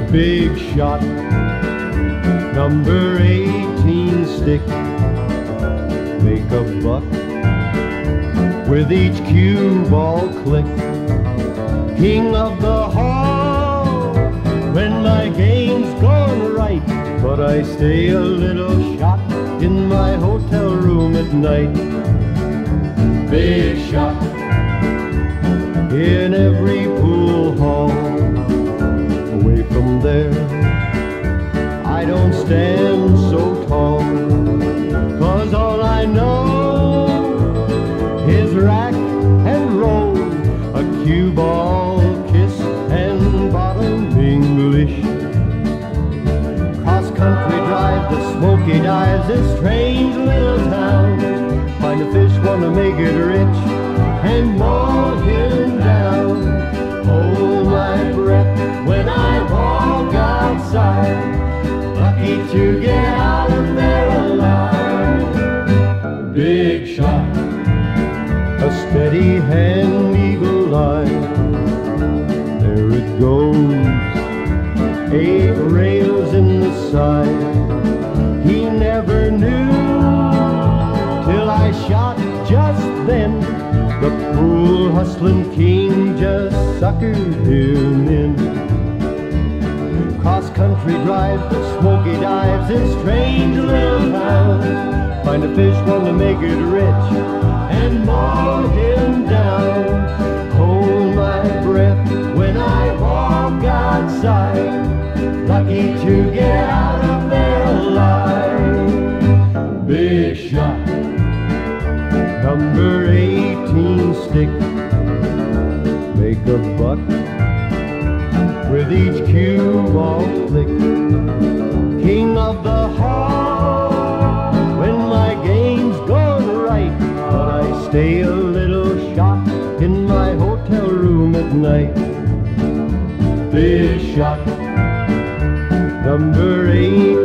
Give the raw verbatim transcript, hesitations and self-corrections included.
Big shot, number eighteen stick. Make a buck with each cue ball click. King of the hall when my game's gone right, but I stay a little shot in my hotel room at night. Big shot in every pool hall. Away from there, I don't stand so tall, 'cause all I know is rack and roll, a cue ball kiss and bottom English. Cross country drive, the Smoky Dives, this strange little town. Find a fish, wanna make it rich, and mow him down. Hold my breath when I walk outside, lucky to get out of there alive. Big shot, a steady hand, eagle eye. There it goes, eight rails in the side. He never knew till I shot just then. The pool hustling king just suckered him in. Cross country drive, the Smoky Dives, this strange little town. Find a fish, wanna make it rich, and mow him down. Hold my breath when I walk outside, lucky to get out of there alive. Big shot, number eighteen stick. Make a buck with each cue ball flick. King of the hall when my game's gone right, but I stay a little shot in my hotel room at night. Big shot, number eight.